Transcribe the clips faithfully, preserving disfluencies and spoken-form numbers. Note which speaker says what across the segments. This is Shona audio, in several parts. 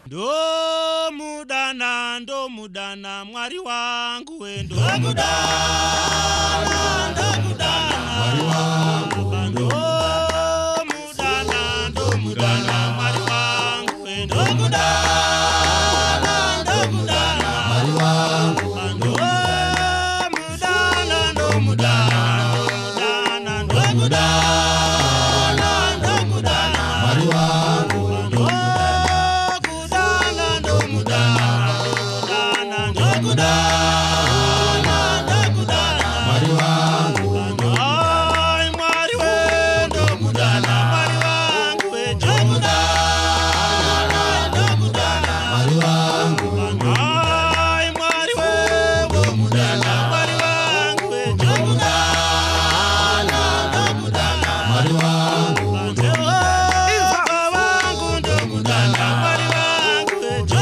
Speaker 1: ndo mudana ndo mudana mwari wangu we ndo mudana ndo mudana mwari wangu ndo mudana ndo mudana mwari wangu we ndo mudana ndo mudana mwari wangu ndo mudana ndo mudana ndo mudana ndo mudana mwari wangu ndo mudana ndo mudana ndo mudana ndo mudana mwari wangu ai mwari we ndo mudana mwari wangu we ndo mudana ndo mudana mwari wangu ai mwari we ndo mudana mwari wangu we ndo mudana ndo mudana mwari wangu Jehova wangu ndo mudana mwari wangu we ndo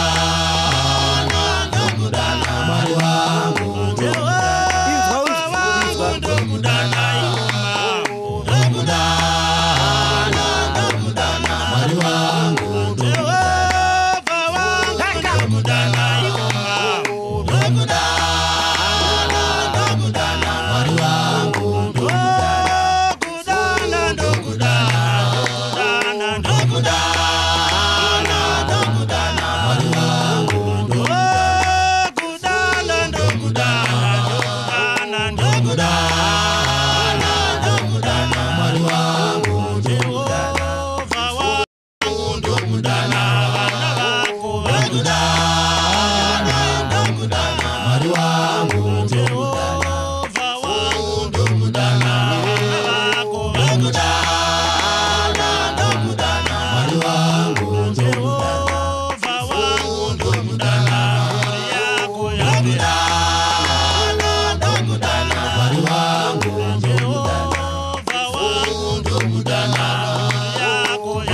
Speaker 1: mudana ndo mudana mwari wangu Jehova wangu ndo mudana ndo mudana ndo mudana mwari wangu Jehova wangu ndo mudana ndo mudana ndo mudana mwari wangu ndo mudana ndo mudana ndo mudana ndo mudana mwari wangu ndo mudana ndo mudana ndo mudana ndo mudana mwari wangu Jehova wangu ndo mudana wana wako mudana ndo mudana mwari wangu Jehova wangu ndo mudana wana wako mudana ndo mudana mwari wangu Jehova wangu ndo mudana mwari yako ya mudana ndo mudana mwari wangu Jehova wangu ndo mudana mwari yako ya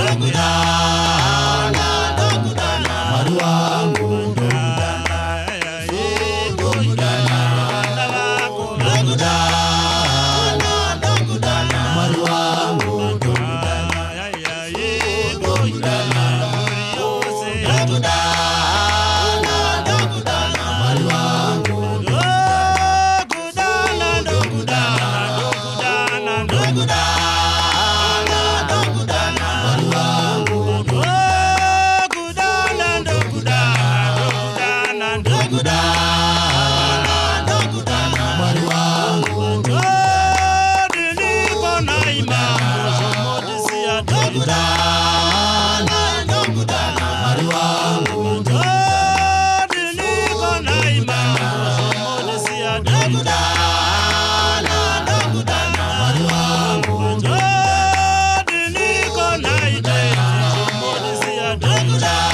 Speaker 1: mudana ndo mudana mwari wangu ndo mudana ndo mudana wana wako mudana ndo mudana mwari wangu ndo mudana ndo mudana yose ndo mudana ndo mudana mwari wangu ndo mudana ndo mudana ndo mudana ndo mudana ndo mudana mwari wangu ndo mudana ndo mudana ndo mudana ndo mudana ndo mudana mwari wangu ndo niko na imani zomodisia ndo mudana ndo mudana mwari wangu ndo niko na imani zomodisia ndo mudana ndo mudana mwari wangu ndo niko na imani zomodisia ndo mudana